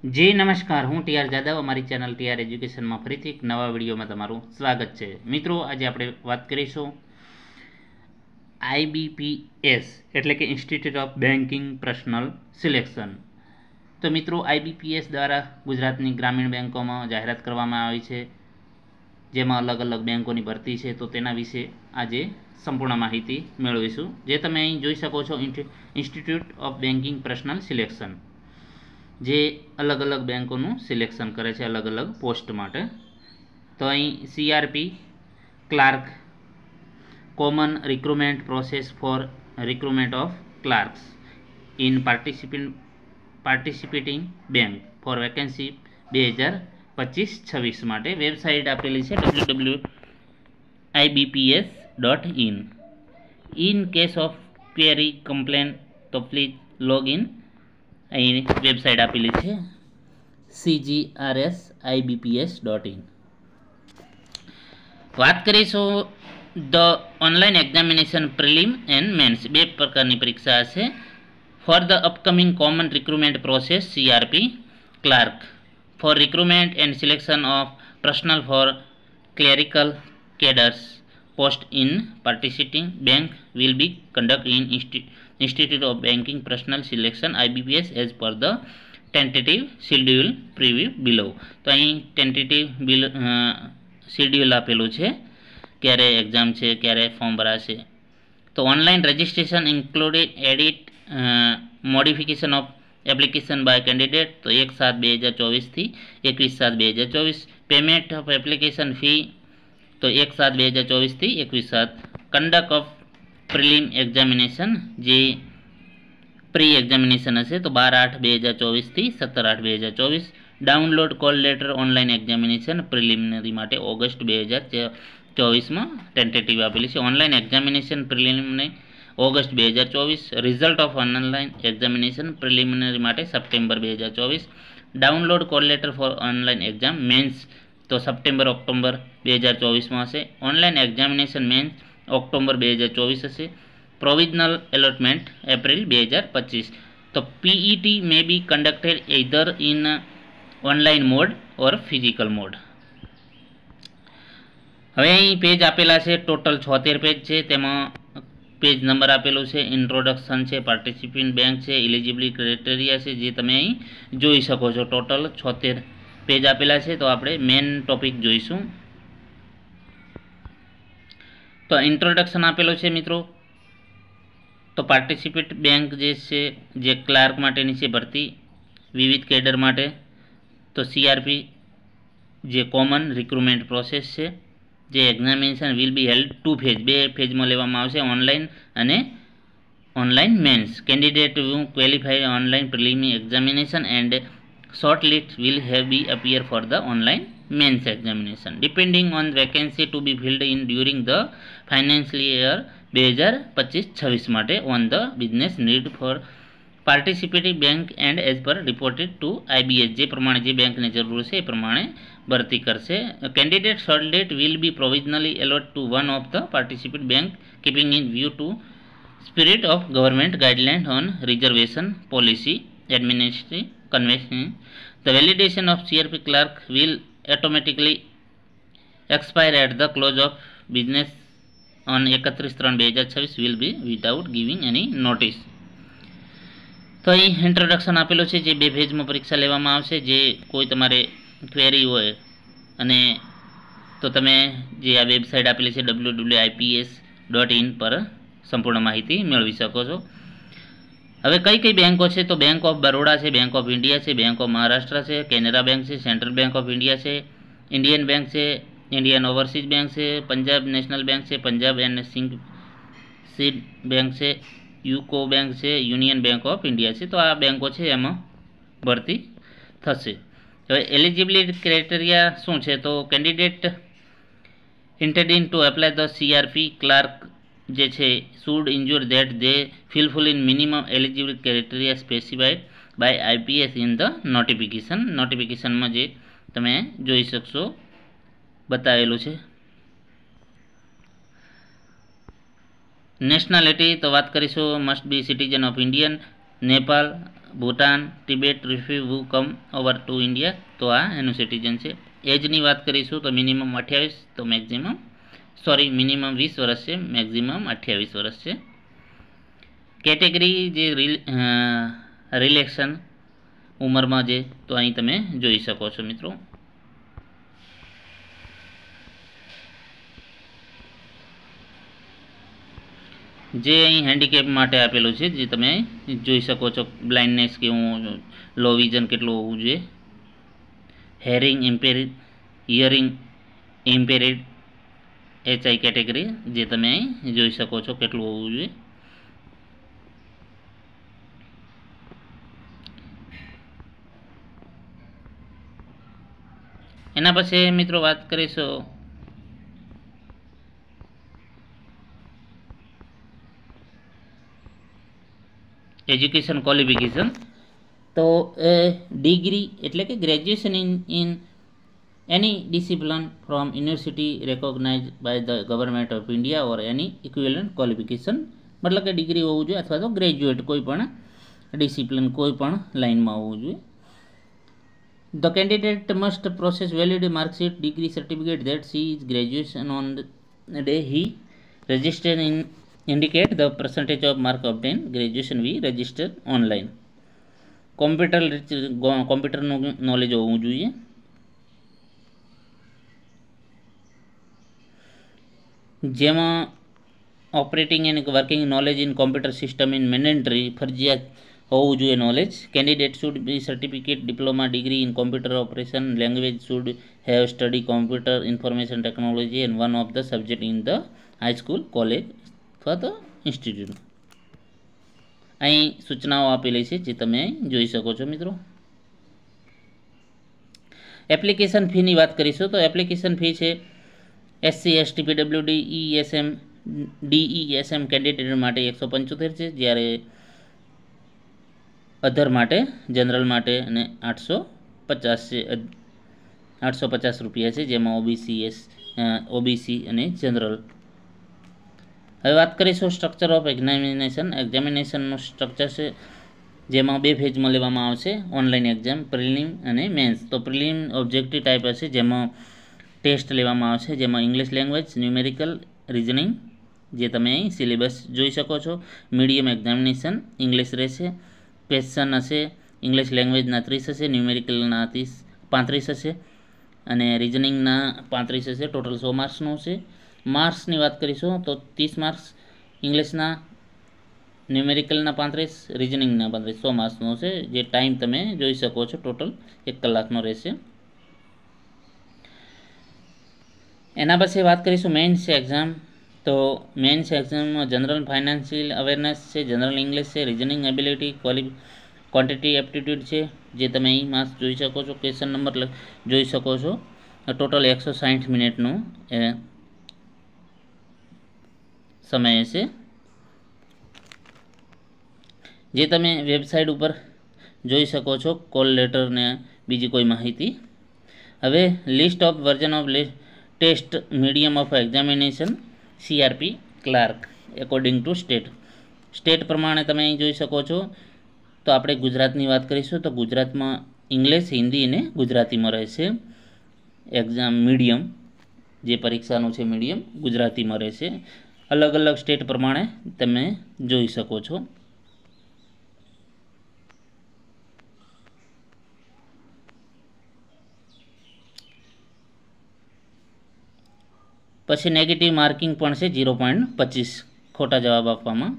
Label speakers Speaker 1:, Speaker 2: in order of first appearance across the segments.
Speaker 1: જી નમસ્કાર, હું ટીઆર જાદવ. અમારી ચેનલ ટીઆર એજ્યુકેશનમાં ફરીથી એક નવા વિડીયોમાં તમારું સ્વાગત છે. મિત્રો, આજે આપણે વાત કરીશું આઈબીપીએસ એટલે કે institute of banking personnel selection. તો મિત્રો, આઈબીપીએસ દ્વારા ગુજરાતની ગ્રામીણ બેન્કોમાં જાહેરાત કરવામાં આવી છે, જેમાં અલગ અલગ બેન્કોની ભરતી છે. તો તેના વિશે આજે સંપૂર્ણ માહિતી મેળવીશું. જે તમે અહીં જોઈ શકો છો, institute of banking personnel selection, જે અલગ અલગ બેન્કોનું સિલેક્શન કરે છે અલગ અલગ પોસ્ટ માટે. તો અહીં CRP clerk, common recruitment process for recruitment of clerks in participating bank for vacancy 2025-26 માટે વેબસાઇટ આપેલી છે www.ibps.in. In case of query complain તો પ્લીઝ લોગ ઇન. અહીં વેબસાઇટ આપેલી છે cgrsibps.in. વાત કરીશું the online examination prelim and mains. બે પ્રકારની પરીક્ષા હશે for the upcoming common recruitment process CRP clerk for recruitment and selection of personnel for clerical cadres post in participating bank will be conducted in Institute of Banking Personal Selection IBPS as per the tentative schedule preview below. તો અહીં tentative schedule આપેલું છે, ક્યારે exam છે, ક્યારે form ભરાશે. તો online registration included edit modification of application by candidate. તો 1/7/2024 થી 21/7/2024. પેમેન્ટ ઓફ એપ્લિકેશન ફી તો 1/7/2024 થી 21/7. કંડક્ટ ઓફ પ્રિલિમ એક્ઝામિનેશન, જે પ્રી એક્ઝામિનેશન હશે તો 12/8/2024 થી 17/8/2024. Download call letter online examination preliminary માટે ઓગસ્ટ 2024માં ટેન્ટેટિવ આપેલી છે. Online examination preliminary August 2024. Result of online examination preliminary માટે September 2024. Download call letter for online exam mains તો સપ્ટેમ્બર-ઓક્ટોબર 2024માં હશે. ઓનલાઈન એક્ઝામિનેશન મેન્સ ઓક્ટોબર 2024 હશે. Provisional allotment April 2025. તો PET may be conducted either in online mode or physical mode. હવે અહીં page આપેલા છે, ટોટલ 76 પેજ છે. તેમાં પેજ નંબર આપેલું છે, ઇન્ટ્રોડક્શન છે, પાર્ટિસિપન્ટ બેંક છે, એલિજિબિલિટી ક્રાઇટેરિયા છે, જે તમે અહીં જોઈ શકો છો. ટોટલ 76 પેજ આપેલા છે. તો આપણે મેઇન ટોપિક જોઈશું. તો ઇન્ટ્રોડક્શન આપેલું છે મિત્રો. તો પાર્ટિસિપેટ બેંક જે છે, જે ક્લાર્ક માટેની છે ભરતી, વિવિધ કેડર માટે. તો સીઆરપી જે કોમન રિક્રુટમેન્ટ પ્રોસેસ છે, જે examination will be held 2 phase, 2 ફેઝમાં લેવામાં આવશે, ઓનલાઈન અને online mains. Candidate who qualify online preliminary examination and short list will have be appear for the online mains examination depending on vacancy to be filled in during the financial year 2025-26 માટે on the business need for participating bank and as per reported to IBS. જે પ્રમાણે જે બેંકને જરૂર છે એ પ્રમાણે ભરતી કરશે. Candidate short date will be provisionally allotted to one of the participant bank keeping in view to spirit of government guideline on reservation policy administrative convention. The validation of CRP clerk will automatically expire at the close of business on 31/3/2026 will be without giving any notice. તો અહીં introduction આપેલું છે, જે 2 ફેઝમાં પરીક્ષા લેવામાં આવશે. જે કોઈ તમારે ક્વેરી હોય અને તો તમે જે આ વેબસાઇટ આપેલી છે www.ips.in પર સંપૂર્ણ માહિતી મેળવી શકો છો. હવે કઈ કઈ બેંકો છે? તો બેંક ઓફ બરોડા છે, બેંક ઓફ ઇન્ડિયા છે, બેંક ઓફ મહારાષ્ટ્ર છે, કેનેરા બેંક છે, સેન્ટ્રલ બેંક ઓફ ઇન્ડિયા છે, ઇન્ડિયન બેંક છે, ઇન્ડિયન ઓવરસીઝ બેંક છે, પંજાબ નેશનલ બેંક છે, પંજાબ એન્ડ સિંધ બેંક છે, યુકો બેંક છે, યુનિયન બેંક ઓફ ઇન્ડિયા છે. તો આ બેંકો છે, એમાં ભરતી થશે. હવે એલિજિબિલિટી ક્રાઇટેરિયા શું છે? તો candidate intending to apply the CRP clerk જે છે should ensure that they fulfill in minimum eligibility criteria specified by IPS in the notification. નોટિફિકેશનમાં જે તમે જોઈ શકશો બતાવેલું છે. નેશનાલિટી તો વાત કરીશું, must be citizen of Indian, Nepal Bhutan, Tibet refugee who come over to India, તો આ એનું સિટીઝન છે. એજની વાત કરીશું તો મિનિમમ 28, તો મિનિમમ 20 વર્ષ છે, મેક્ઝિમમ 28 વર્ષ છે. કેટેગરી જે રિલેક્શન ઉંમરમાં જે, તો અહીં તમે જોઈ શકો છો મિત્રો. જે અહીં હેન્ડીકેપ માટે આપેલું છે, જે તમે જોઈ શકો છો, બ્લાઇન્ડનેસ કેવું, લો વિઝન કેટલું હોવું જોઈએ, હિયરિંગ ઇમ્પેરિડ HI કેટેગરી, જે તમે અહીં જોઈ શકો છો કેટલું હોવું જોઈએ. એના પછી મિત્રો વાત કરીશું એજ્યુકેશન ક્વોલિફિકેશન. તો ડિગ્રી એટલે કે graduation in any discipline from university recognise by the government of India or any equivalent qualification, મતલબ કે ડિગ્રી હોવું જોઈએ અથવા તો ગ્રેજ્યુએટ કોઈ પણ ડિસિપ્લિન કોઈ પણ લાઇનમાં હોવું જોઈએ. The candidate must process valid marksheet, degree certificate that she is graduation on the day he registered in indicate the percentage of mark obtained. Graduation we register online. કોમ્પ્યુટરનું નોલેજ હોવું જોઈએ. જેમાં operating and working knowledge in computer system in mandatory, ફરજિયાત હોવું જોઈએ knowledge. Candidate should be certificate, diploma, degree in computer operation, language should have study computer information technology and one of the subject in the high school, college અથવા તો institute. અહીં સૂચનાઓ આપેલી છે, જે તમે જોઈ શકો છો મિત્રો. એપ્લિકેશન ફીની વાત કરીશું તો એપ્લિકેશન ફી છે SC ST PWD ESM DESM candidate માટે 175 છે, જ્યારે અધર માટે, જનરલ માટે અને 850 રૂપિયા છે, જેમાં OBC અને જનરલ. હવે વાત કરીશું સ્ટ્રક્ચર ઓફ એક્ઝામિનેશન. એક્ઝામિનેશનનું સ્ટ્રક્ચર છે, જેમાં 2 ફેઝમાં લેવામાં આવશે ઓનલાઈન એક્ઝામ, પ્રિલિમ અને મેન્સ. તો પ્રિલિમ ઓબ્જેક્ટિવ ટાઈપ હશે, જેમાં ટેસ્ટ લેવામાં આવશે, જેમાં ઇંગ્લિશ લેંગ્વેજ, ન્યુમેરિકલ, રિઝનિંગ, જે તમે અહીં સિલેબસ જોઈ શકો છો. મીડિયમ એક્ઝામિનેશન ઇંગ્લિશ રહેશે. ક્વેશ્ચન હશે ઇંગ્લિશ લેંગ્વેજના 30 હશે, ન્યુમેરિકલના 35 હશે અને રિઝનિંગના 35 હશે. ટોટલ 100 માર્ક્સનું હશે. માર્ક્સની વાત કરીશું તો 30 માર્ક્સ ઇંગ્લિશના, ન્યુમેરિકલના 35, રિઝનિંગના 35, 100 માર્ક્સનું હશે. જે ટાઈમ તમે જોઈ શકો છો ટોટલ 1 કલાકનો રહેશે. એના પછી વાત કરીશું મેન્સ એક્ઝામ. તો મેન્સ એક્ઝામમાં જનરલ ફાઇનાન્શિયલ અવેરનેસ છે, જનરલ ઇંગ્લિશ છે, રિઝનિંગ એબિલિટી, ક્વોન્ટિટી એપ્ટિટ્યૂડ છે, જે તમે અહીં માર્ક્સ જોઈ શકો છો. ક્વેશ્ચન નંબર જોઈ શકો છો. ટોટલ 160 મિનિટનું સમય હશે, જે તમે વેબસાઇટ ઉપર જોઈ શકો છો. કોલ લેટર ને બીજી કોઈ માહિતી. હવે list of version of test medium of examination CRP clerk according to state પ્રમાણે તમે અહીં જોઈ શકો છો. તો આપણે ગુજરાતની વાત કરીશું તો ગુજરાતમાં ઇંગ્લિશ, હિન્દી અને ગુજરાતીમાં રહેશે. એક્ઝામ મીડિયમ જે પરીક્ષાનું છે મીડિયમ ગુજરાતીમાં રહેશે. અલગ અલગ સ્ટેટ પ્રમાણે તમે જોઈ શકો છો. પછી નેગેટિવ માર્કિંગ પણ છે 0.25 ખોટા જવાબ આપવામાં.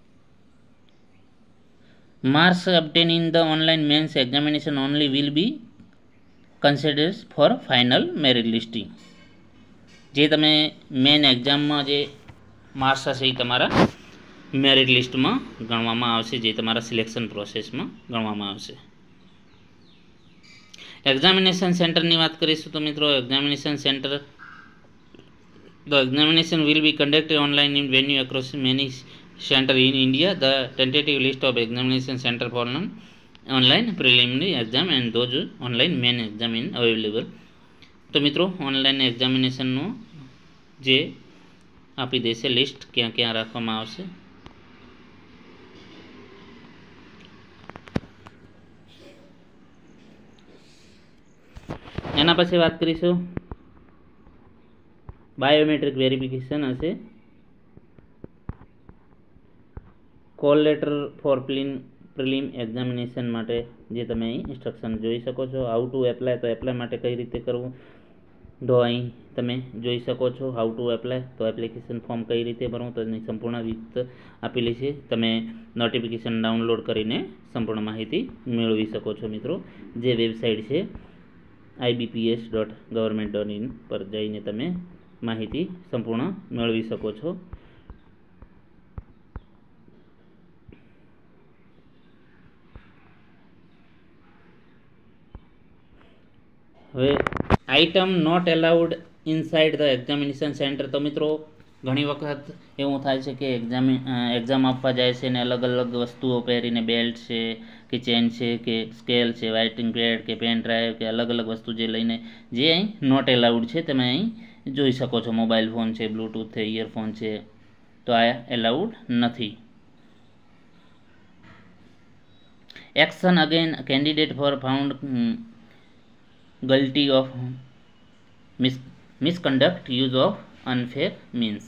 Speaker 1: Marks obtained in the online mains examination only will be considered for final merit listing. જે તમે મેન એક્ઝામમાં જે માર્ક્સ હશે એ તમારા મેરિટ લિસ્ટમાં ગણવામાં આવશે, જે તમારા સિલેક્શન પ્રોસેસમાં ગણવામાં આવશે. એક્ઝામિનેશન સેન્ટરની વાત કરીશું તો મિત્રો examination centre, the examination will be conducted online in venue across many center in India. The tentative list of examination center for online preliminary exam and those online main exam in available. તો મિત્રો online એક્ઝામિનેશનનું જે આપી દેશે list ક્યાં ક્યાં રાખવામાં આવશે. એના પછી વાત કરીશું બાયોમેટ્રિક વેરિફિકેશન હશે. Call letter for prelim examination માટે જે તમે અહીં ઇન્સ્ટ્રક્શન જોઈ શકો છો. હાઉ ટુ એપ્લાય, તો એપ્લાય માટે કઈ રીતે કરવું તો અહીં તમે જોઈ શકો છો. હાઉ ટુ એપ્લાય, તો એપ્લિકેશન ફોર્મ કઈ રીતે ભરવું તો એની સંપૂર્ણ વિગત આપેલી છે. તમે નોટિફિકેશન ડાઉનલોડ કરીને સંપૂર્ણ માહિતી મેળવી શકો છો મિત્રો. જે વેબસાઇટ છે ibps.government.in પર જઈને તમે માહિતી સંપૂર્ણ મેળવી શકો છો. હવે item not allowed inside the examination centre. તો મિત્રો ઘણી વખત એવું થાય છે કે એક્ઝામ આપવા જાય છે ને અલગ અલગ વસ્તુઓ પહેરીને, બેલ્ટ છે કે ચેન છે કે સ્કેલ છે, રાઇટિંગ પેડ કે પેન ડ્રાઈવ કે અલગ અલગ વસ્તુ જે લઈને જે અહીં નોટ એલાઉડ છે તમે અહીં જોઈ શકો છો. મોબાઈલ ફોન છે, બ્લૂટૂથ છે, ઇયરફોન છે, તો આ એલાઉડ નથી. Action again candidate for found guilty of misconduct, use of unfair means.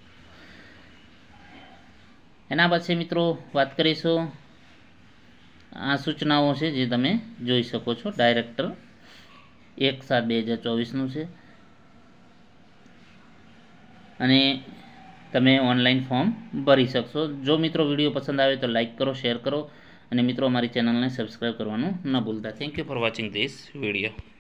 Speaker 1: એના પછી મિત્રો વાત કરીશું આ સૂચનાઓ છે જે તમે જોઈ શકો છો. ડાયરેક્ટર 1/7/2024 છે અને તમે ઓનલાઈન ફોર્મ ભરી શકશો. જો મિત્રો વિડીયો પસંદ આવે તો લાઈક કરો, શેર કરો અને મિત્રો અમારી ચેનલને સબસ્ક્રાઈબ કરવાનું ન ભૂલતા. Thank you for watching this video.